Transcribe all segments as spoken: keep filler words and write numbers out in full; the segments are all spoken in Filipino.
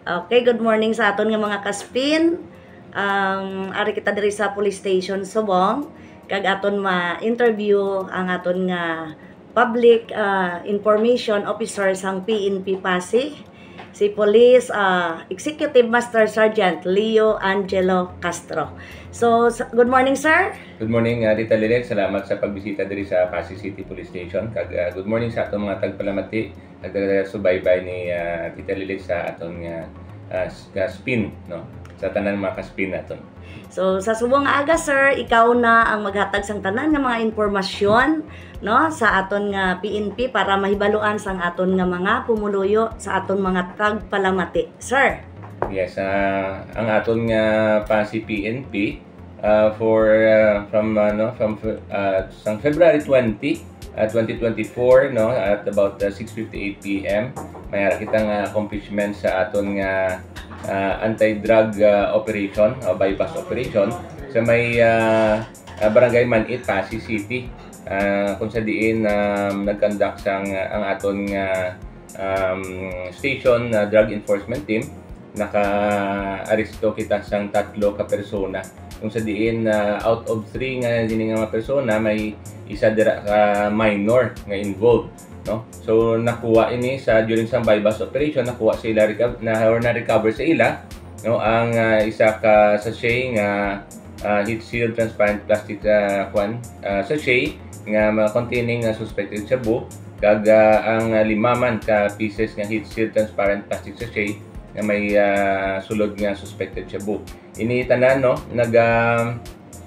Okay, good morning sa aton nga mga kaspin. Um, ari kita diri sa police station Subong kag aton ma-interview ang aton nga public uh, information officer sang P N P Pasig, si Police uh, Executive Master Sergeant Leo Angelo Castro. So, good morning, sir. Good morning, uh, Rita Lilet. Salamat sa pagbisita diri sa Pasig City Police Station. Kag uh, good morning sa atong mga tagpalamati. Nagsubaybay ni uh, Tita Lilet sa atong uh, uh, spin, no? Sa tanan mga ka-spin naton. So sa subong aga, sir, ikaw na ang maghatag sang tanan nga mga impormasyon, no, sa aton nga P N P para mahibaluan sang aton nga mga pumuluyo sa aton mga tagpalamati, sir. Yes, uh, ang aton nga Pasig P N P uh, for uh, from uh, no from uh, sang February twentieth, uh, twenty twenty-four, no, at about uh, six fifty-eight p m may ara kitang uh, accomplishment sa aton nga uh, anti-drug uh, operation o bypass operation sa may uh, uh, Barangay Manit, Pasig City, uh, kung sa diin um, nag-conduct sang uh, ang aton nga um, station uh, drug enforcement team. Naka-aresto kita sang tatlo ka persona. Kung sa diin uh, out of three nga dini nga mga persona, may isa dira ka minor nga involved, no? So nakuha ini sa during sa bypass operation, nakuha sila na or na recover sa ila, no, ang uh, isa ka sachet nga uh, heat seal transparent plastic uh, kwan uh, sachet nga containing uh, suspected shabu, kag uh, ang uh, limaman ka pieces nga heat seal transparent plastic sachet nga may uh, sulod nga suspected shabu. Ini tanan, no, nag uh,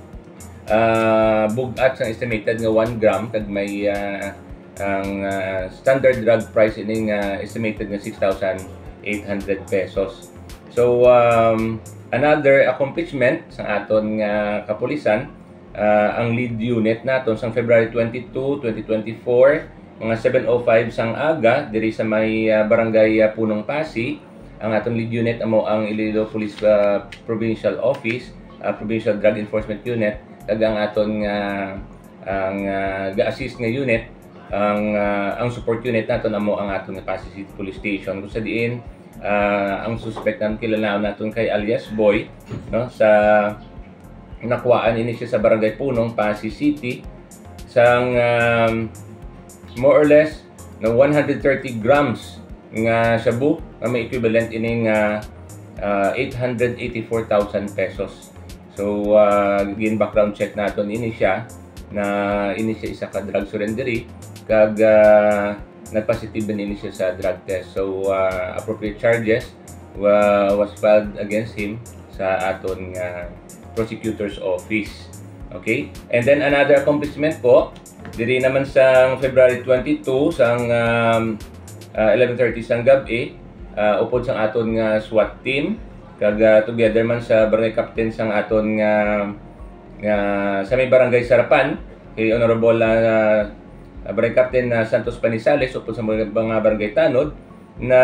uh, bugat sa estimated nga one gram kag may uh, ang uh, standard drug price ini nga estimated nga six thousand eight hundred pesos. So um, another accomplishment sa aton nga kapulisan, uh, ang lead unit naton sang February twenty-second, twenty twenty-four, mga seven oh five sang aga diri sa may uh, barangay uh, Punong Pasig. Ang aton lead unit amo ang Iloilo Police uh, Provincial Office, uh, Provincial Drug Enforcement Unit, kag ang aton nga uh, ang uh, ga-assist nga unit, ang uh, ang support unit naton amo ang aton nga Pasig City Police Station. Kung sa diin uh, ang suspect naton kilala naton kay alias Boy, no, sa nakuhaan ini siya sa Barangay Punong, Pasig City, sang um, more or less na one hundred thirty grams nga shabu na may equivalent ini nga uh, eight hundred eighty-four thousand pesos. So uh, gin background check naton ini siya na ini siya isa ka drug surrendery kag uh, nagpositive din ini siya sa drug test. So uh, appropriate charges uh, was filed against him sa aton nga uh, prosecutor's office. Okay? And then another accomplishment po diri naman sa February twenty-second sang um, uh, eleven thirty sang gabi, uh, upod sang aton nga SWAT team kag uh, together man sa barangay captain sang aton nga nga sa may barangay Sarapan kay Honorable uh, barangay captain na uh, Santos Panisales upod sa mga barangay Tanod na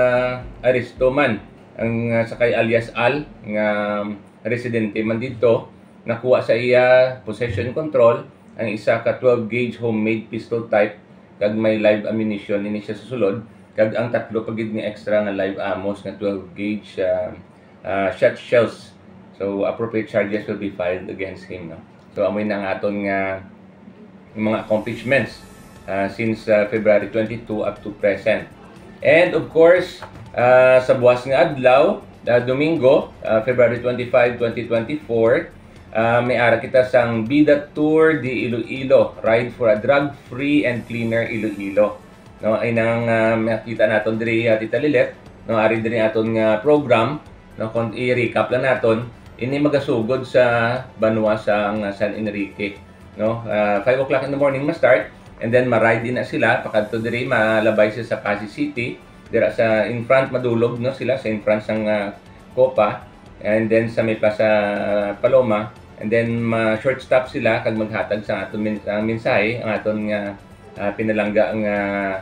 aresto man ang uh, sakay alias Al nga residente man dito. Nakuha sa iya possession control ang isa ka twelve gauge homemade pistol type kag may live ammunition ini siya sa sulod, kag ang tatlo pagid nga extra nga live ammos nga twelve gauge uh, uh, shot shells. So appropriate charges will be filed against him, no? So amoy na nga aton nga mga accomplishments uh, since uh, February twenty-second up to present. And of course uh, sa buwas nga adlaw, uh, Domingo, uh, February twenty-fifth, twenty twenty-four, Uh, may ara kita sang Bida Tour di Iloilo, Ride for a Drug-Free and Cleaner Iloilo. No, ay nang uh, makita naton diri uh, Tita Lilet, no, ari diri aton nga program, no, kung i-recap lang naton, ini magasugod sa Banwa sang uh, San Enrique, no. Uh, five o'clock in the morning ma-start and then ma-ride din na sila pakadto diri malabay sila sa Pasig City, dira sa in front madulog, no, sila sa in front sang uh, Copa, and then sa may Plaza uh, Paloma. And then ma short stop sila kag maghatag sa aton min ang mensahe ang aton nga uh, pinalangga nga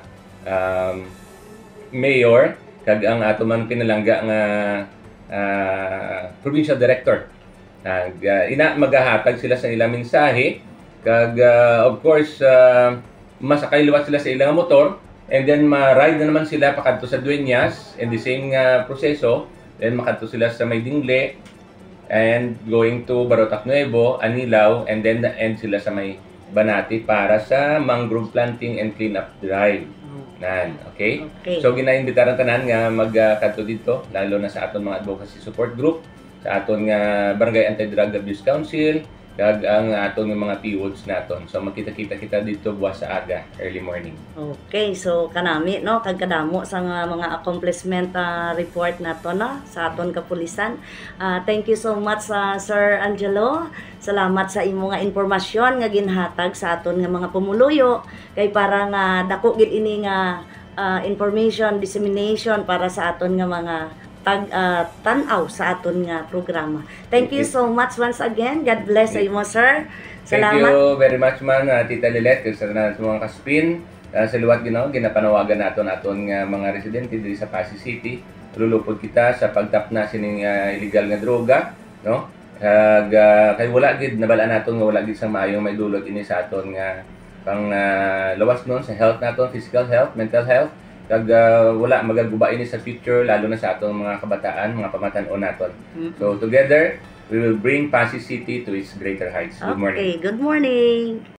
um, mayor kag ang aton man pinalangga nga uh, provincial director. Uh, ina maghahatag sila sa ilang mensahe kag uh, of course uh, masakay liwat sila sa ilang motor And then ma-ride na naman sila pakadto sa Dueñas in the same nga proseso. Then makadto sila sa may Dingle and going to Barotac Nuevo, Anilao, and then the end sila sa may Banati para sa mangrove planting and cleanup drive. Nan, okay? Okay. So ginaimbitaran tanan nga magkadto dito, lalo na sa aton mga advocacy support group, sa aton nga Barangay Anti-Drug Abuse Council, kag ang aton nga mga P W O Ds naton. So magkita-kita kita dito buwas sa aga, early morning. Okay, so kanami no kag kadamo sa nga mga accomplishment ah, report nato no sa aton kapulisan. Ah, thank you so much sa Sir Angelo. Salamat sa imo nga impormasyon nga ginhatag sa aton nga mga pumuluyo kay para nga dako gid ini nga ah, information dissemination para sa aton nga mga tag ah, tan-aw sa aton nga programa. Thank you so much once again. God bless sa imo, sir. Thank Salamat. you very much man, uh, Tita Lilet, kag sa tanan sa mga kaspin. Uh, sa liwat ginaw, ginapanawagan naton aton nga mga residente diri sa Pasig City. Lulupod kita sa pagtapna sining uh, illegal nga droga, no? Kag uh, kay wala gid nabalaan naton nga wala gid sang maayong may dulot ini sa aton nga pang uh, lawas nun sa health naton, physical health, mental health. Kag uh, wala magaguba ini sa future lalo na sa atong mga kabataan, mga pamatan-on naton. Mm-hmm. So together we will bring Pasig City to its greater heights. Good morning. Okay, good morning.